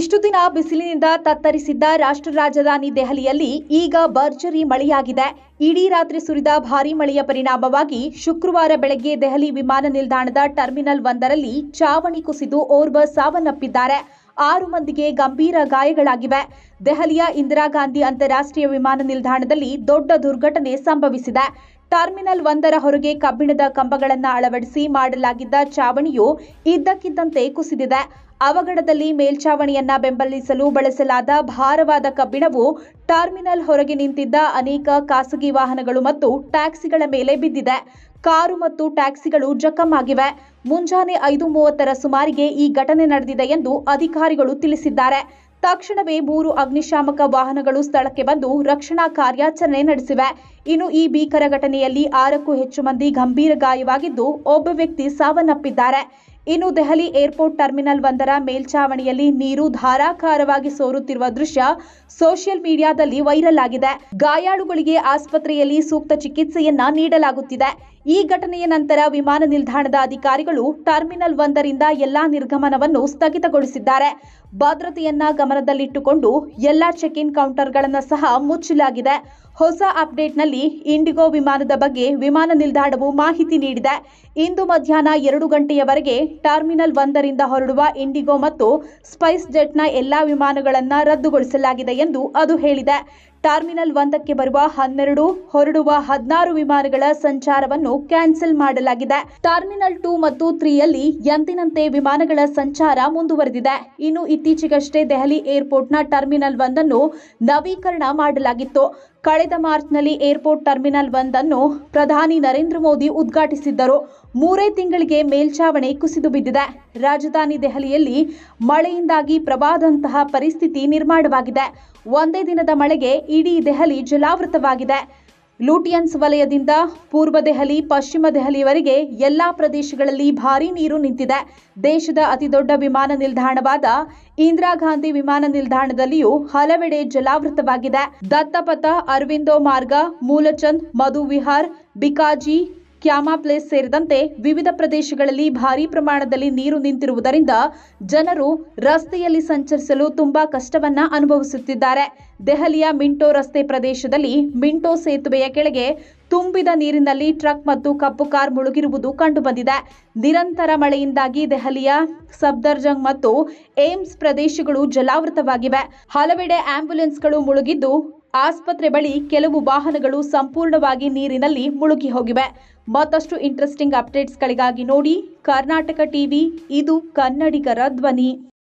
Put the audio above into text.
ಇಷ್ಟು ದಿನ ಬಿಸಿಲಿನಿಂದ ತತ್ತರಿಸಿದ್ದ ರಾಷ್ಟ್ರ ರಾಜಧಾನಿ ದೆಹಲಿಯಲ್ಲಿ ಈಗ ಭರ್ಜರಿ ಮಳೆಯಾಗಿದೆ. ಇಡೀ ರಾತ್ರಿ ಸುರಿದ ಭಾರೀ ಮಳೆಯ ಪರಿಣಾಮವಾಗಿ ಶುಕ್ರವಾರ ಬೆಳಗ್ಗೆ ದೆಹಲಿ ವಿಮಾನ ನಿಲ್ದಾಣದ ಟರ್ಮಿನಲ್ 1ರಲ್ಲಿ ಚಾವಣಿ ಕುಸಿದು ಓರ್ವ ಸಾವನ್ನಪ್ಪಿದ್ದಾರೆ. 6 ಮಂದಿಗೆ ಗಂಭೀರ ಗಾಯಗಳಾಗಿವೆ. ದೆಹಲಿಯ ಇಂದಿರಾ ಗಾಂಧಿ ಅಂತಾರಾಷ್ಟ್ರೀಯ ವಿಮಾನ ನಿಲ್ದಾಣದಲ್ಲಿ ದೊಡ್ಡ ದುರ್ಘಟನೆ ಸಂಭವಿಸಿದೆ. ಟರ್ಮಿನಲ್ 1ರ ಹೊರಗೆ ಕಬ್ಬಿಣದ ಕಂಬಗಳನ್ನು ಅಳವಡಿಸಿ ಮಾಡಲಾಗಿದ್ದ ಚಾವಣಿಯು ಇದ್ದಕ್ಕಿದ್ದಂತೆ ಕುಸಿದಿದೆ. ಅವಘಡದಲ್ಲಿ ಮೇಲ್ಚಾವಣಿಯನ್ನ ಬೆಂಬಲಿಸಲು ಬಳಸಲಾದ ಭಾರವಾದ ಕಬ್ಬಿಣವು ಟರ್ಮಿನಲ್ ಹೊರಗೆ ನಿಂತಿದ್ದ ಅನೇಕ ಖಾಸಗಿ ವಾಹನಗಳು ಮತ್ತು ಟ್ಯಾಕ್ಸಿಗಳ ಮೇಲೆ ಬಿದ್ದಿದೆ. ಕಾರು ಮತ್ತು ಟ್ಯಾಕ್ಸಿಗಳು ಜಖಂ-ಆಗಿವೆ. ಮುಂಜಾನೆ 5:30ರ ಸುಮಾರಿಗೆ ಈ ಘಟನೆ ನಡೆದಿದೆ ಎಂದು ಅಧಿಕಾರಿಗಳು ತಿಳಿಸಿದ್ದಾರೆ. ತಕ್ಷಣವೇ 3 ಅಗ್ನಿಶಾಮಕ ವಾಹನಗಳು ಸ್ಥಳಕ್ಕೆ ಬಂದು ರಕ್ಷಣಾ ಕಾರ್ಯಾಚರಣೆ ನಡೆಸಿವೆ. ಇನ್ನು ಈ ಭೀಕರ ಘಟನೆಯಲ್ಲಿ 6ಕ್ಕೂ ಹೆಚ್ಚು ಮಂದಿ ಗಂಭೀರ ಗಾಯವಾಗಿದ್ದು, ಒಬ್ಬ ವ್ಯಕ್ತಿ ಸಾವನ್ನಪ್ಪಿದ್ದಾರೆ. ಇನ್ನು ದೆಹಲಿ ಏರ್ಪೋರ್ಟ್ ಟರ್ಮಿನಲ್ 1ರ ಮೇಲ್ಚಾವಣಿಯಲ್ಲಿ ನೀರು ಧಾರಾಕಾರವಾಗಿ ಸೋರುತ್ತಿರುವ ದೃಶ್ಯ ಸೋಷಿಯಲ್ ಮೀಡಿಯಾದಲ್ಲಿ ವೈರಲ್ ಆಗಿದೆ. ಗಾಯಾಳುಗಳಿಗೆ ಆಸ್ಪತ್ರೆಯಲ್ಲಿ ಸೂಕ್ತ ಚಿಕಿತ್ಸೆಯನ್ನ ನೀಡಲಾಗುತ್ತಿದೆ. ಈ ಘಟನೆಯ ನಂತರ ವಿಮಾನ ನಿಲ್ದಾಣದ ಅಧಿಕಾರಿಗಳು ಟರ್ಮಿನಲ್ 1ರಿಂದ ಎಲ್ಲಾ ನಿರ್ಗಮನವನ್ನು ಸ್ಥಗಿತಗೊಳಿಸಿದ್ದಾರೆ. ಭದ್ರತೆಯನ್ನ ಗಮನದಲ್ಲಿಟ್ಟುಕೊಂಡು ಎಲ್ಲಾ ಚೆಕ್ ಇನ್ ಕೌಂಟರ್ಗಳನ್ನು ಸಹ ಮುಚ್ಚಲಾಗಿದೆ. ಹೊಸ ಅಪ್ಡೇಟ್ನಲ್ಲಿ ಇಂಡಿಗೋ ವಿಮಾನದ ಬಗ್ಗೆ ವಿಮಾನ ನಿಲ್ದಾಣವು ಮಾಹಿತಿ ನೀಡಿದೆ. ಇಂದು ಮಧ್ಯಾಹ್ನ 2 ಗಂಟೆಯವರೆಗೆ ಟರ್ಮಿನಲ್ 1ರಿಂದ ಹೊರಡುವ ಇಂಡಿಗೋ ಮತ್ತು ಸ್ಪೈಸ್ ಜೆಟ್ನ ಎಲ್ಲಾ ವಿಮಾನಗಳನ್ನು ರದ್ದುಗೊಳಿಸಲಾಗಿದೆ ಎಂದು ಅದು ಹೇಳಿದೆ. ಟರ್ಮಿನಲ್ 1ಕ್ಕೆ ಬರುವ 12, ಹೊರಡುವ 16 ವಿಮಾನಗಳ ಸಂಚಾರವನ್ನು ಕ್ಯಾನ್ಸಲ್ ಮಾಡಲಾಗಿದೆ. ಟರ್ಮಿನಲ್ 2 ಮತ್ತು 3ಯಲ್ಲಿ ಎಂದಿನಂತೆ ವಿಮಾನಗಳ ಸಂಚಾರ ಮುಂದುವರೆದಿದೆ. ಇನ್ನು ಇತ್ತೀಚೆಗಷ್ಟೇ ದೆಹಲಿ ಏರ್ಪೋರ್ಟ್ನ ಟರ್ಮಿನಲ್ 1ಅನ್ನು ನವೀಕರಣ ಮಾಡಲಾಗಿತ್ತು. ಕಳೆದ ಮಾರ್ಚ್ನಲ್ಲಿ ಏರ್ಪೋರ್ಟ್ ಟರ್ಮಿನಲ್ 1ಅನ್ನು ಪ್ರಧಾನಿ ನರೇಂದ್ರ ಮೋದಿ ಉದ್ಘಾಟಿಸಿದ್ದರು. 3 ತಿಂಗಳಿಗೆ ಮೇಲ್ಚಾವಣಿ ಕುಸಿದು ಬಿದ್ದಿದೆ. ರಾಜಧಾನಿ ದೆಹಲಿಯಲ್ಲಿ ಮಳೆಯಿಂದಾಗಿ ಪ್ರವಾಹದಂತಹ ಪರಿಸ್ಥಿತಿ ನಿರ್ಮಾಣವಾಗಿದೆ. ಒಂದೇ ದಿನದ ಮಳೆಗೆ ಇಡೀ ದೆಹಲಿ ಜಲಾವೃತವಾಗಿದೆ. ಲೂಟಿಯನ್ಸ್ ವಲಯದಿಂದ ಪೂರ್ವ ದೆಹಲಿ, ಪಶ್ಚಿಮ ದೆಹಲಿಯವರೆಗೆ ಎಲ್ಲಾ ಪ್ರದೇಶಗಳಲ್ಲಿ ಭಾರೀ ನೀರು ನಿಂತಿದೆ. ದೇಶದ ಅತಿದೊಡ್ಡ ವಿಮಾನ ನಿಲ್ದಾಣವಾದ ಇಂದಿರಾ ಗಾಂಧಿ ವಿಮಾನ ನಿಲ್ದಾಣದಲ್ಲಿಯೂ ಹಲವೆಡೆ ಜಲಾವೃತವಾಗಿದೆ. ದತ್ತಪಥ, ಅರವಿಂದೋ ಮಾರ್ಗ, ಮೂಲಚಂದ್, ಮಧು ವಿಹಾರ್, ಬಿಕಾಜಿ, ಕ್ಯಾಮಾ ಪ್ಲೇಸ್ ಸೇರಿದಂತೆ ವಿವಿಧ ಪ್ರದೇಶಗಳಲ್ಲಿ ಭಾರೀ ಪ್ರಮಾಣದಲ್ಲಿ ನೀರು ನಿಂತಿರುವುದರಿಂದ ಜನರು ರಸ್ತೆಯಲ್ಲಿ ಸಂಚರಿಸಲು ತುಂಬಾ ಕಷ್ಟವನ್ನ ಅನುಭವಿಸುತ್ತಿದ್ದಾರೆ. ದೆಹಲಿಯ ಮಿಂಟೋ ರಸ್ತೆ ಪ್ರದೇಶದಲ್ಲಿ ಮಿಂಟೋ ಸೇತುವೆಯ ಕೆಳಗೆ ತುಂಬಿದ ನೀರಿನಲ್ಲಿ ಟ್ರಕ್ ಮತ್ತು ಕಪ್ಪು ಕಾರ್ ಮುಳುಗಿರುವುದು ಕಂಡುಬಂದಿದೆ. ನಿರಂತರ ಮಳೆಯಿಂದಾಗಿ ದೆಹಲಿಯ ಸಫ್ದರ್ಜಂಗ್ ಮತ್ತು ಏಮ್ಸ್ ಪ್ರದೇಶಗಳು ಜಲಾವೃತವಾಗಿವೆ. ಹಲವೆಡೆ ಆಂಬ್ಯುಲೆನ್ಸ್ಗಳು ಮುಳುಗಿದ್ದು, ಆಸ್ಪತ್ರೆ ಬಳಿ ಕೆಲವು ವಾಹನಗಳು ಸಂಪೂರ್ಣವಾಗಿ ನೀರಿನಲ್ಲಿ ಮುಳುಗಿ ಹೋಗಿವೆ. ಮತ್ತಷ್ಟು ಇಂಟ್ರೆಸ್ಟಿಂಗ್ ಅಪ್ಡೇಟ್ಸ್ಗಳಿಗಾಗಿ ನೋಡಿ ಕರ್ನಾಟಕ ಟಿವಿ. ಇದು ಕನ್ನಡಿಗರ ಧ್ವನಿ.